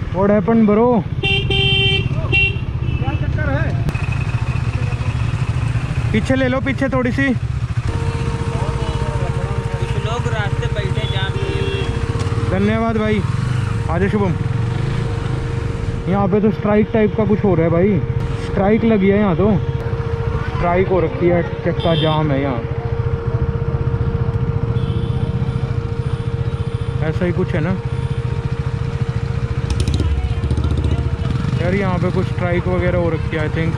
What happened bro? क्या चक्कर है? पीछे ले लो, पीछे थोड़ी सी। कुछ लोग रास्ते बैठे जाम किए हुए। धन्यवाद भाई। आज शुभम, यहाँ पे तो स्ट्राइक टाइप का कुछ हो रहा है भाई। स्ट्राइक लगी है यहाँ, तो स्ट्राइक हो रखी है, चक्का जाम है यहाँ। ऐसा ही कुछ है ना यार, यहाँ पे कुछ स्ट्राइक वगैरह हो रखी है आई थिंक।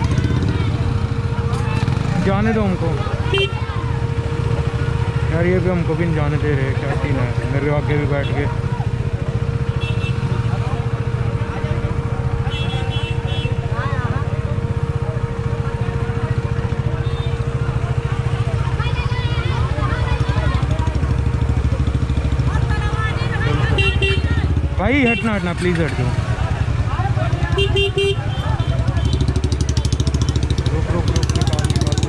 जाने दो हमको यार, ये भी हमको भी नहीं जाने दे रहे। क्या सीन है, मेरे आगे भी बैठ गए। भाई हटना हटना प्लीज, हट जाओ। रुक रुक रुक, निकाल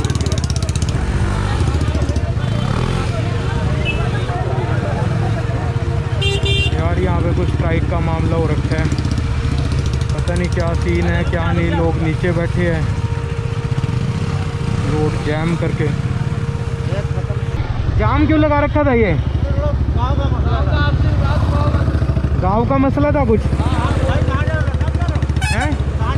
यार, यहाँ पे कुछ स्ट्राइक का मामला हो रखा है। पता नहीं क्या सीन है क्या नहीं। लोग नीचे बैठे हैं रोड जैम करके। जाम क्यों लगा रखा था ये? गांव का मसला था कुछ है?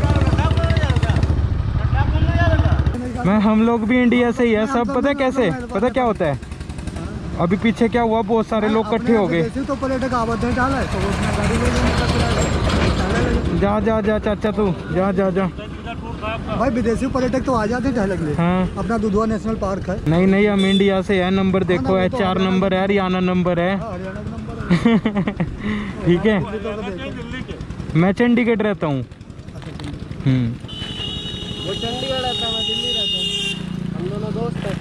मैं हम लोग भी इंडिया से ही है सब। पता है कैसे, पता क्या होता है? अभी पीछे क्या हुआ, बहुत सारे लोग इकट्ठे हो गए। तो पर्यटक आवाज डाला है तो उसने गाड़ी ले जा जा जा चाचा, तू जा जा जा। भाई विदेशी पर्यटक तो आ जाते टहलक ले। हाँ, अपना दुधवा नेशनल पार्क है। नहीं नहीं, हम इंडिया से है। नंबर देखो, HR नंबर है, हरियाणा नंबर है। ठीक है, मैं चंडीगढ़ रहता हूँ। वो चंडीगढ़ रहता है, मैं दिल्ली रहता हूँ। हम दोनों दोस्त हैं।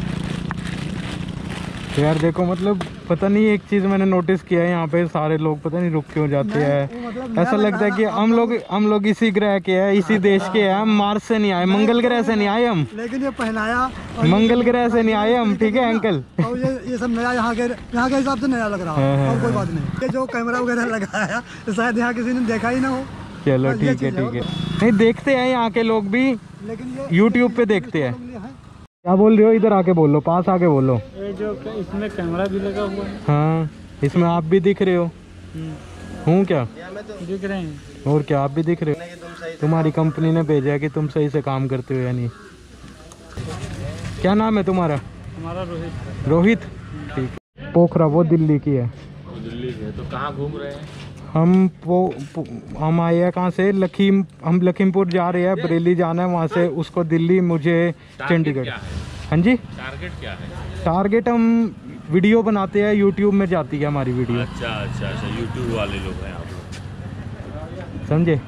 तो यार देखो, मतलब पता नहीं, एक चीज़ मैंने नोटिस किया है, यहाँ पे सारे लोग पता नहीं रुक क्यों जाते हैं। ऐसा लगता है कि हम लोग इसी ग्रह के हैं, इसी देश के हैं। हम मार्स से नहीं आए, मंगल ग्रह से नहीं आए हम। लेकिन ये पहनाया मंगल ग्रह से नहीं आए हम, ठीक है अंकल। और ये सब नया यहाँ के हिसाब से नया लग रहा है। और कोई बात नहीं, ये जो कैमरा वगैरह लगाया तो शायद यहाँ किसी ने देखा ही ना हो। चलो ठीक है ठीक है। नहीं, देखते हैं यहाँ के लोग भी, लेकिन यूट्यूब पे देखते हैं। क्या बोल रहे हो? इधर आके बोलो, पास आके बोलो। ये जो इसमें कैमरा भी लगा हुआ है। हाँ, इसमें आप भी दिख रहे हो। हूँ क्या? दिख रहे हैं। और क्या, आप भी दिख रहे हो। तुम्हारी कंपनी ने भेजा है कि तुम सही से काम करते हो या नहीं। क्या नाम है तुम्हारा? हमारा रोहित। रोहित, ठीक। पोखरा वो दिल्ली की है। दिल्ली से तो कहाँ घूम रहे हैं? हम आए हैं कहाँ से? हम लखीमपुर जा रहे हैं, बरेली जाना है वहाँ से उसको दिल्ली, मुझे चंडीगढ़। हाँ जी, टारगेट क्या है? टारगेट हम वीडियो बनाते हैं, यूट्यूब में जाती है हमारी वीडियो। अच्छा अच्छा अच्छा, यूट्यूब वाले लोग हैं आप लोग, समझे?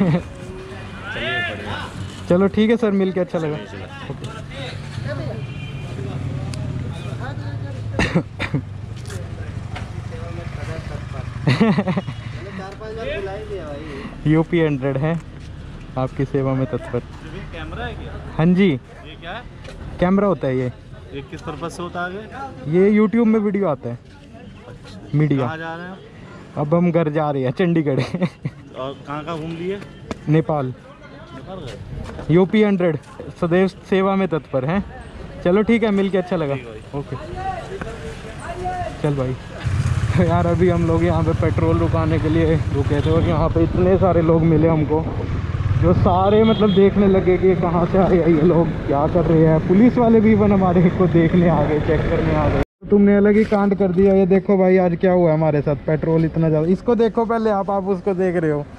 चलो ठीक है सर, मिल के अच्छा लगा। UP 100 है, आपकी सेवा में तत्पर। कैमरा है क्या? हाँ जी, ये क्या है? कैमरा होता है ये। किस पर्पज से होता है? ये यूट्यूब में वीडियो आता है। मीडिया। कहाँ जा रहे हैं? अब हम घर जा रहे हैं, चंडीगढ़। और कहाँ घूम लिए? नेपाल। नेपाल गए? UP 100 सदैव सेवा में तत्पर है। चलो ठीक है, मिल के अच्छा लगा। ओके चल भाई। तो यार अभी हम लोग यहाँ पे पेट्रोल रुकाने के लिए रुके थे और यहाँ पे इतने सारे लोग मिले हमको, जो सारे मतलब देखने लगे कि कहाँ से आए ये लोग, क्या कर रहे हैं। पुलिस वाले भी इवन हमारे को देखने आ गए, चेक करने आ गए। तो तुमने अलग ही कांड कर दिया। ये देखो भाई आज क्या हुआ हमारे साथ, पेट्रोल इतना ज़्यादा। इसको देखो पहले आप उसको देख रहे हो।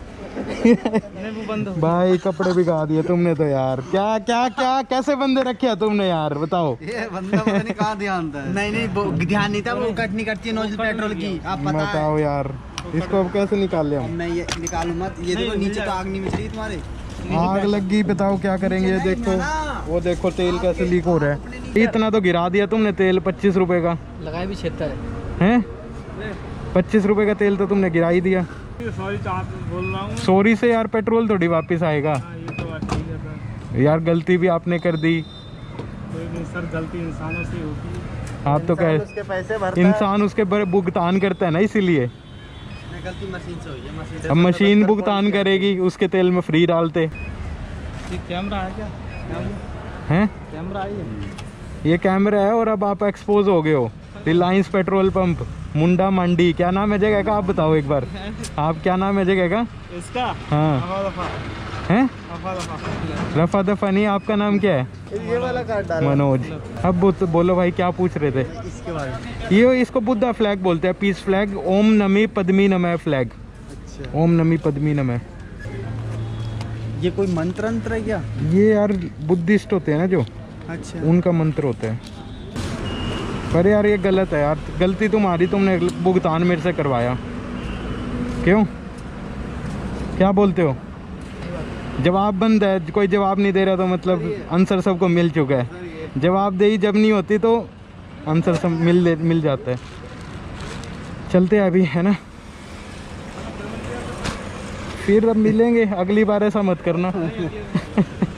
भाई कपड़े भिगा दिए तुमने तो यार। क्या क्या क्या कैसे बंदे रखे हैं तुमने यार, बताओ। ये बंदा पता नहीं कहाँ ध्यान था। नहीं ध्यान नहीं था, वो कटनी करती है नोजल पेट्रोल की, आप बताओ यार। इसको अब कैसे निकाल लिया? मैं ये निकालू मत। ये देखो नीचे तो आग नहीं मिल रही तुम्हारे। आग लग गई, बताओ क्या करेंगे। ये देखो, वो देखो तेल कैसे लीक हो रहा है। इतना तो गिरा दिया तुमने तेल, 25 रुपए का लगाए भी 76 है। 25 रुपए का तेल तो तुमने गिरा ही दिया। सॉरी बोल रहा हूँ। सॉरी से यार पेट्रोल थोड़ी वापस आएगा। ये तो बात ठीक है सर। यार गलती भी आपने कर दी। कोई नहीं सर, गलती इंसानों से होती है। आप तो कह उसके पैसे भरता है। इंसान उसके भुगतान करता है ना, इसीलिए। गलती मशीन से हुई है, मशीन से। अब मशीन भुगतान करेगी, उसके तेल में फ्री डालते ये कैमरा है क्या? हैं। कैमरा है ये कैमरा है और अब आप एक्सपोज हो गए हो। Reliance petrol pump, Munda Mandi, क्या नाम है जगह का आप बताओ एक बार। आप क्या नाम है जगह का? इसका हाँ हैं, रफा दफा नहीं, आपका नाम क्या है? ये वाला कार्ड डाल। मनोज। अब बोलो भाई क्या पूछ रहे थे? इसके बारे में। ये इसको बुद्धा फ्लैग बोलते हैं, पीस फ्लैग। ओम नमी पद्मी नमः फ्लैग। अच्छा, ओम नमी पद्मी नमः। ये कोई मंत्र अंत्र है क्या? ये यार बुद्धिस्ट होते हैं ना जो, अच्छा, उनका मंत्र होता है। पर यार ये गलत है यार, गलती तुम्हारी, तुमने भुगतान मेरे से करवाया। क्यों, क्या बोलते हो? जवाब बंद है, कोई जवाब नहीं दे रहा तो मतलब आंसर सबको मिल चुका है। जवाब दे जब नहीं होती तो आंसर सब मिल जाता है। चलते हैं अभी, है ना, फिर अब मिलेंगे अगली बार, ऐसा मत करना।